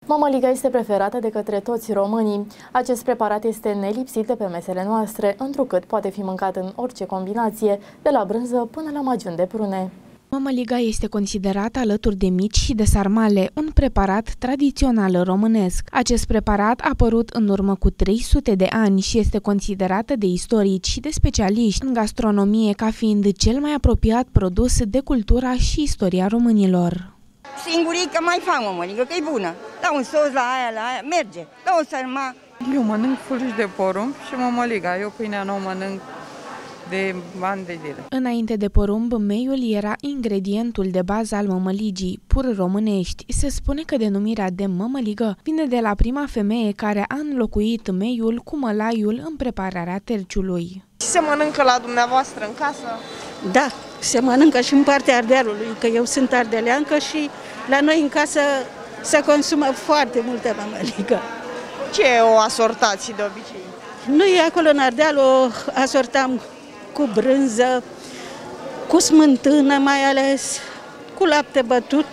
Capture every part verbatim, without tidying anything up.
Mămăliga este preferată de către toți românii. Acest preparat este nelipsit de pe mesele noastre, întrucât poate fi mâncat în orice combinație, de la brânză până la magiun de prune. Mămăliga este considerat alături de mici și de sarmale un preparat tradițional românesc. Acest preparat a apărut în urmă cu trei sute de ani și este considerată de istorici și de specialiști în gastronomie ca fiind cel mai apropiat produs de cultura și istoria românilor. Singurică mai fac mămăligă, că e bună. Dau un sos la aia, la aia, merge. Dau o sărma. Eu mănânc fulgi de porumb și mămăliga. Eu pâinea nu o mănânc de ani de zile. Înainte de porumb, meiul era ingredientul de bază al mămăligii, pur românești. Se spune că denumirea de mămăligă vine de la prima femeie care a înlocuit meiul cu mălaiul în prepararea terciului. Se mănâncă la dumneavoastră în casă? Da, se mănâncă și în partea Ardealului, că eu sunt ardeleancă și la noi în casă se consumă foarte multă mămăligă. Ce o asortați de obicei? Noi acolo în Ardeal o asortam cu brânză, cu smântână mai ales, cu lapte bătut,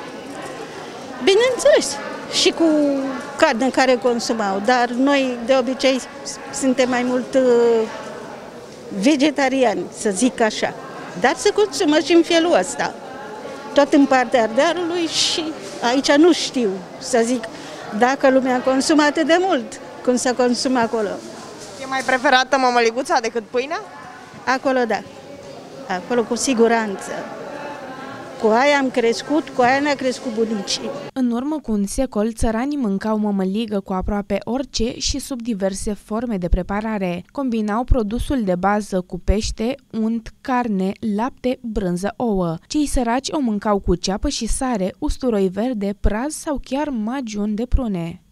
bineînțeles, și cu carne care consumau, dar noi de obicei suntem mai mult vegetariani, să zic așa, dar se consumă și în felul ăsta, tot în partea Ardealului și aici nu știu să zic dacă lumea consumă atât de mult cum se consumă acolo. E mai preferată mămăliguța decât pâinea? Acolo da, acolo cu siguranță. Cu aia am crescut, cu aia ne-a crescut bunicii. În urmă cu un secol, țăranii mâncau mămăligă cu aproape orice și sub diverse forme de preparare. Combinau produsul de bază cu pește, unt, carne, lapte, brânză, ouă. Cei săraci o mâncau cu ceapă și sare, usturoi verde, praz sau chiar magiun de prune.